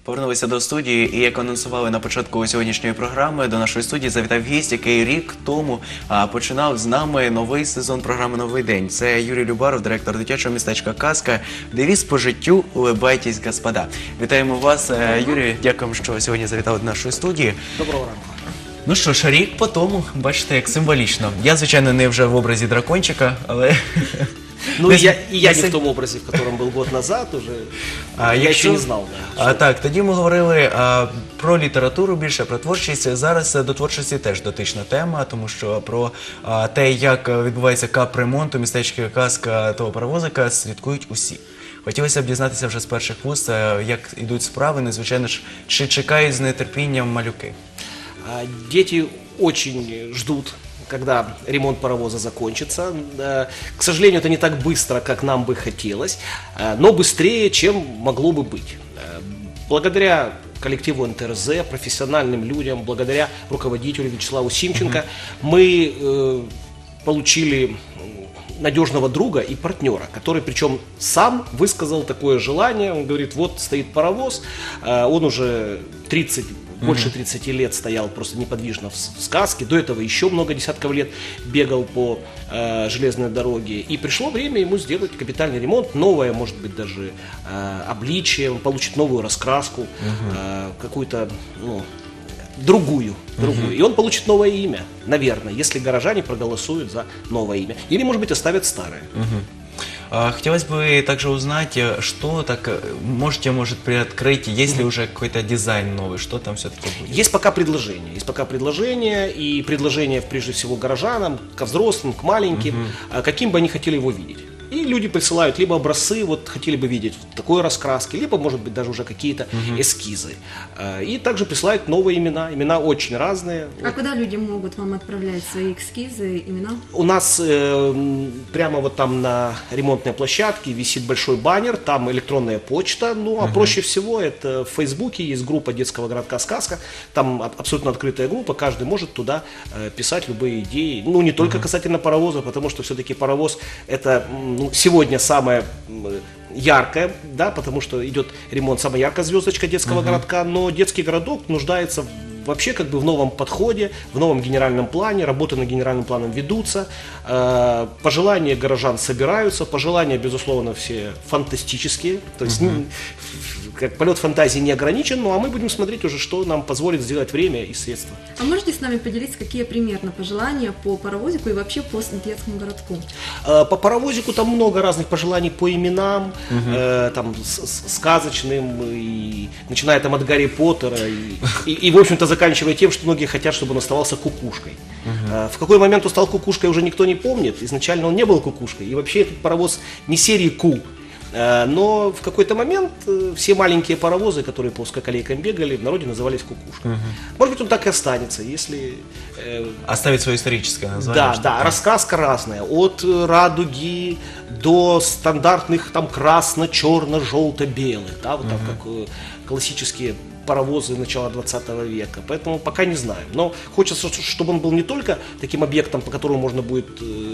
Повернулися до студії і, як анонсували на початку сьогоднішньої програми, до нашої студії завітав гість, який рік тому починав з нами новий сезон програми «Новий день». Це Юрій Любаров, директор дитячого містечка «Казка». Девіз по життю «Улыбайтесь, господа». Вітаємо вас, Юрій. Дякуємо, що сьогодні завітали до нашої студії. Доброго ранку. Ну що ж, рік по тому, бачите, як символічно. Я, звичайно, не вже в образі дракончика, але... Ну, я не в тому образі, в якому був год назад, уже я ще не знав. Так, тоді ми говорили про літературу більше, про творчість. Зараз до творчості теж дотична тема, тому що про те, як відбувається капремонт у містечці «Казка» того паровозика, слідкують усі. Хотілося б дізнатися вже з перших вуст, як ідуть справи, незвичайно ж, чи чекають з нетерпінням малюки? Дети очень ждут, когда ремонт паровоза закончится. К сожалению, это не так быстро, как нам бы хотелось, но быстрее, чем могло бы быть. Благодаря коллективу НТРЗ, профессиональным людям, благодаря руководителю Вячеславу Симченко, мы получили надежного друга и партнера, который причем сам высказал такое желание. Он говорит, вот стоит паровоз, он уже больше 30 лет стоял просто неподвижно в «Сказке», до этого еще много десятков лет бегал по железной дороге, и пришло время ему сделать капитальный ремонт, новое, может быть, даже обличие, он получит новую раскраску, какую-то, другую. И он получит новое имя, наверное, если горожане проголосуют за новое имя. Или, может быть, оставят старое. Хотелось бы также узнать, что так можете, может, приоткрыть, есть ли уже какой-то дизайн новый, что там все-таки будет? Есть пока предложения, и предложения, прежде всего, горожанам, ко взрослым, к маленьким, каким бы они хотели его видеть. И люди присылают либо образцы, вот хотели бы видеть такой раскраски, либо, может быть, даже уже какие-то эскизы. И также присылают новые имена очень разные. А куда люди могут вам отправлять свои эскизы, имена? У нас прямо вот там на ремонтной площадке висит большой баннер, там электронная почта, а проще всего это в Фейсбуке есть группа детского городка «Сказка», там абсолютно открытая группа, каждый может туда писать любые идеи, не только касательно паровоза, потому что все-таки паровоз это сегодня самое яркое, да, потому что идет ремонт, самая яркая звездочка детского городка, но детский городок нуждается вообще как бы в новом подходе, в новом генеральном плане, работы над генеральным планом ведутся, пожелания горожан собираются, пожелания, безусловно, все фантастические, то есть как полет фантазии не ограничен, а мы будем смотреть уже, что нам позволит сделать время и средства. А можете с нами поделиться, какие примерно пожелания по паровозику и вообще по детскому городку? По паровозику там много разных пожеланий по именам, там сказочным, и начиная там от Гарри Поттера, и в общем-то заканчивая тем, что многие хотят, чтобы он оставался кукушкой. В какой момент он стал кукушкой, уже никто не помнит. Изначально он не был кукушкой, и вообще этот паровоз не серии Ку. Но в какой-то момент все маленькие паровозы, которые по узкоколейкам бегали, в народе назывались кукушкой. Может быть, он так и останется, если... Оставить свое историческое название. Да, раскраска разная. От радуги до стандартных там красно-черно-желто-белых. Да, вот там как классические паровозы начала 20 века, поэтому пока не знаем. Но хочется, чтобы он был не только таким объектом, по которому можно будет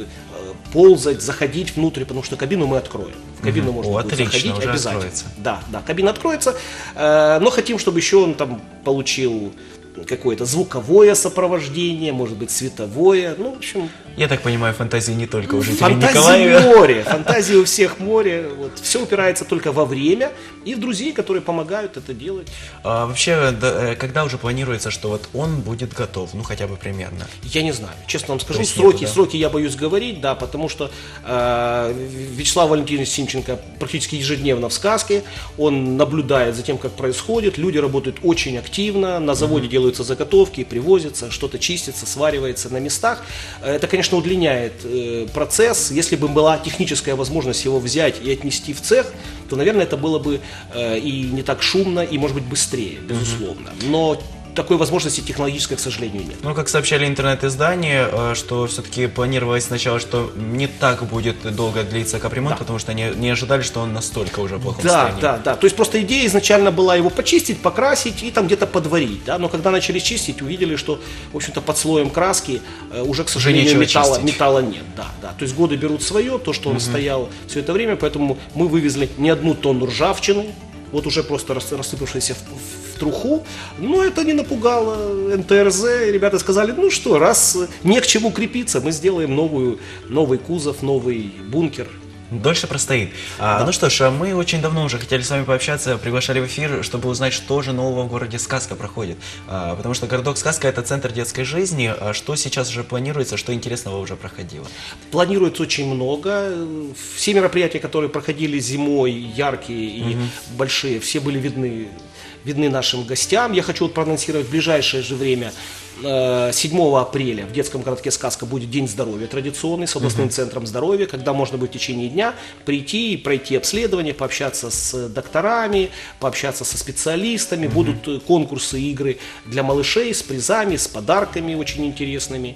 ползать, заходить внутрь, потому что кабину мы откроем. В кабину можно будет заходить обязательно. Откроется. Да, кабина откроется, но хотим, чтобы еще он там получил какое-то звуковое сопровождение, может быть, световое, в общем... Я так понимаю, фантазии не только у жителей Николаева. Море, фантазии у всех море, все упирается только во время и в друзей, которые помогают это делать. Вообще, когда уже планируется, что вот он будет готов, хотя бы примерно? Я не знаю, честно вам скажу, сроки я боюсь говорить, да, потому что Вячеслав Валентинович Симченко практически ежедневно в «Сказке, он наблюдает за тем, как происходит, люди работают очень активно, на заводе делают заготовки, привозятся, что-то чистится, сваривается на местах. Это, конечно, удлиняет процесс. Если бы была техническая возможность его взять и отнести в цех, то, наверное, это было бы и не так шумно, и, может быть, быстрее, безусловно. Но такой возможности технологической, к сожалению, нет. Как сообщали интернет-издания, что все-таки планировалось сначала, что не так будет долго длиться капремонт, потому что не ожидали, что он настолько уже в плохом состоянии. Да. То есть просто идея изначально была его почистить, покрасить и там где-то подварить. Да? Но когда начали чистить, увидели, что, в общем-то, под слоем краски уже, к сожалению, металла нет. Да. То есть годы берут свое, то, что он стоял все это время, поэтому мы вывезли не одну тонну ржавчины, вот уже просто рассыпавшиеся в труху, но это не напугало НТРЗ, и ребята сказали, ну что, раз не к чему крепиться, мы сделаем новый кузов, новый бункер. Дольше простоит. Ну что ж, мы очень давно уже хотели с вами пообщаться, приглашали в эфир, чтобы узнать, что же нового в городе Сказка проходит. Потому что городок Сказка – это центр детской жизни. Что сейчас уже планируется, что интересного уже проходило? Планируется очень много. Все мероприятия, которые проходили зимой, яркие и большие, все были видны нашим гостям. Я хочу проанонсировать в ближайшее же время. 7 апреля в детском городке Сказка будет День здоровья традиционный с областным центром здоровья, когда можно будет в течение дня прийти и пройти обследование, пообщаться с докторами, пообщаться со специалистами. Будут конкурсы, игры для малышей с призами, с подарками очень интересными.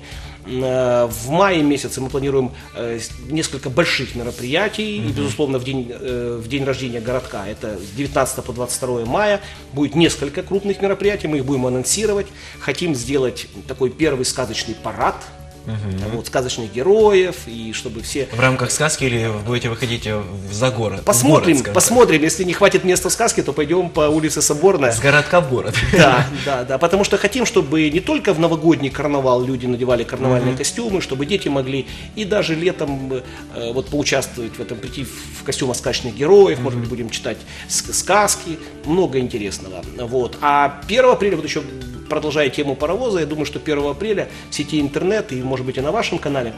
В мае месяце мы планируем несколько больших мероприятий, и, безусловно, в день рождения городка, это с 19 по 22 мая, будет несколько крупных мероприятий, мы их будем анонсировать. Хотим сделать такой первый сказочный парад, вот, сказочных героев, и чтобы все... В рамках сказки или вы будете выходить за город? Посмотрим, в город, посмотрим, если не хватит места в сказке, то пойдем по улице Соборная. С городка в город. Да, потому что хотим, чтобы не только в новогодний карнавал люди надевали карнавальные костюмы, чтобы дети могли и даже летом вот поучаствовать в этом, прийти в костюмах сказочных героев, может быть, будем читать сказки, много интересного. Вот. А 1 апреля, вот еще продолжая тему паровоза, я думаю, что 1 апреля в сети интернет и, может быть, и на вашем канале,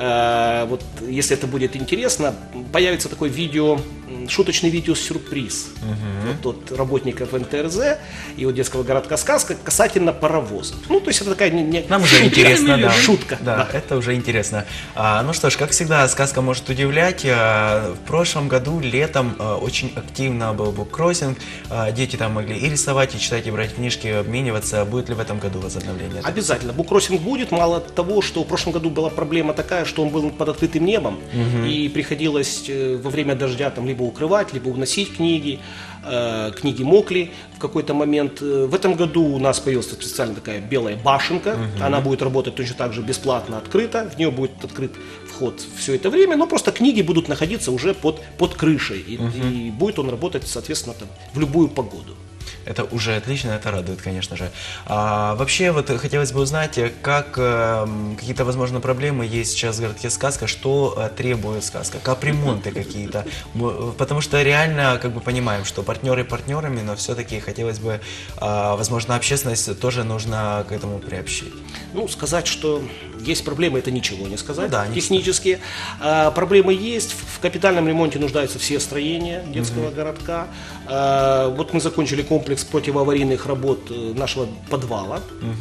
вот если это будет интересно, появится такой шуточный видео-сюрприз от работников НТРЗ и от детского городка Сказка касательно паровоза. Ну, то есть это такая нам уже интересно, да. Шутка. Да, это уже интересно. Ну что ж, как всегда, сказка может удивлять. В прошлом году летом очень активно был буккроссинг. Дети там могли и рисовать, и читать, и брать книжки, обмениваться. Будет ли в этом году возобновление? Обязательно. Буккроссинг будет. Мало того, что в прошлом году была проблема такая, что он был под открытым небом, и приходилось во время дождя там либо укрывать, либо уносить книги. Книги мокли в какой-то момент. В этом году у нас появилась специально такая белая башенка. Она будет работать точно так же бесплатно, открыто. В нее будет открыт вход все это время, но просто книги будут находиться уже под крышей. И будет он работать, соответственно, там, в любую погоду. Это уже отлично, это радует, конечно же. Вообще, вот хотелось бы узнать, как какие-то, возможно, проблемы есть сейчас в городке Сказка, что требует Сказка, капремонты какие-то. Потому что реально, как бы понимаем, что партнеры партнерами, но все-таки хотелось бы, возможно, общественность тоже нужно к этому приобщить. Ну, сказать, что есть проблемы, это ничего не сказать, да, технически. Проблемы есть, в капитальном ремонте нуждаются все строения детского городка. Вот мы закончили комплекс противоаварийных работ нашего подвала.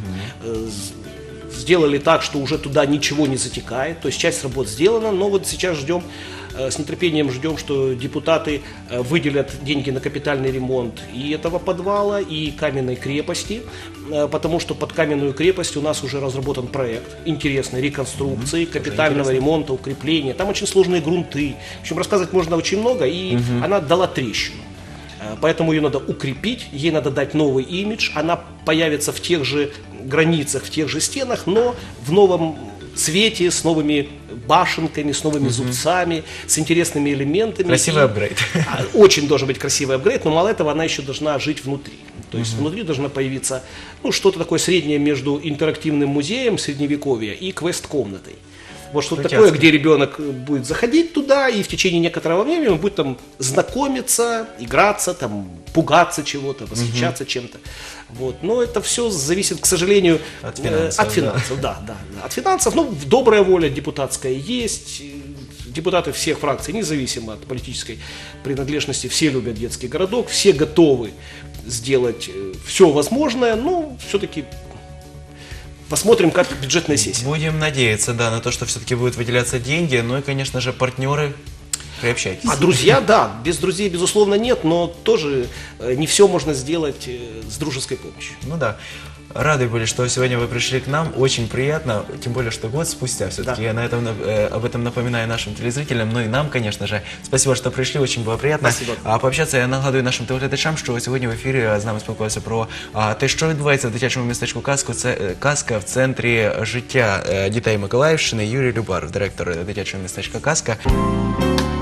Сделали так, что уже туда ничего не затекает, то есть часть работ сделана, но вот сейчас с нетерпением ждем, что депутаты выделят деньги на капитальный ремонт и этого подвала, и каменной крепости, потому что под каменную крепость у нас уже разработан проект интересной реконструкции, капитального ремонта, укрепления. Там очень сложные грунты. В общем, рассказывать можно очень много, и она дала трещину. Поэтому ее надо укрепить, ей надо дать новый имидж, она появится в тех же границах, в тех же стенах, но в новом цвете, с новыми башенками, с новыми зубцами, с интересными элементами. Красивый апгрейд. Очень должен быть красивый апгрейд, но мало этого, она еще должна жить внутри. То есть внутри должна появиться что-то такое среднее между интерактивным музеем средневековья и квест-комнатой. Вот что-то такое, где ребенок будет заходить туда, и в течение некоторого времени он будет там знакомиться, играться, там, пугаться чего-то, восхищаться чем-то. Вот. Но это все зависит, к сожалению, от финансов. Да. От финансов. Ну, добрая воля депутатская есть. Депутаты всех фракций, независимо от политической принадлежности, все любят детский городок, все готовы сделать все возможное, но все-таки посмотрим, как бюджетная сессия. Будем надеяться, да, на то, что все-таки будут выделяться деньги, ну и, конечно же, партнеры, приобщайтесь. А друзья, да, без друзей, безусловно, нет, но тоже не все можно сделать с дружеской помощью. Ну да. Рады были, что сегодня вы пришли к нам. Очень приятно, тем более, что год спустя все-таки. Да. Я об этом напоминаю нашим телезрителям, ну і нам, конечно же. Спасибо, що прийшли, очень було приємно. Пообщатися, я нагадую нашим телеглядачам, що сьогодні в ефірі з нами спілкувалися про те, що відбувається в дитячому містечку Казка в центрі життя дітей Миколаївщини. Юрій Любар, директор дитячого містечка Казка.